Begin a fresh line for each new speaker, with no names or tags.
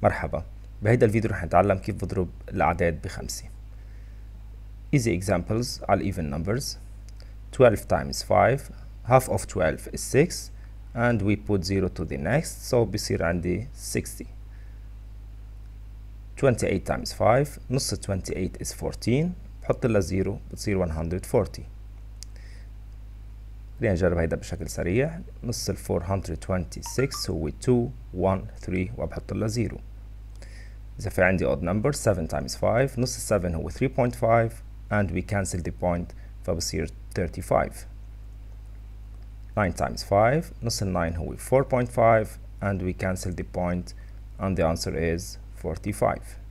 مرحبا، بهيدا الفيديو رح نتعلم كيف بضرب الأعداد بخمسة. Easy examples على even numbers. 12 times 5, half of 12 is 6 and we put 0 to the next, so بصير عندي 60. 28 times 5, نص 28 is 14, بحط لها 0 بتصير 140. خلينا نجرب هيدا بشكل سريع. نص ال 426 هو 2 1 3 وبحط لها 0. إذا في عندي odd number 7 times 5 نص ال 7 هو 3.5 and we cancel the point فبصير 35. 9 times 5 نص ال 9 هو 4.5 and we cancel the point and the answer is 45.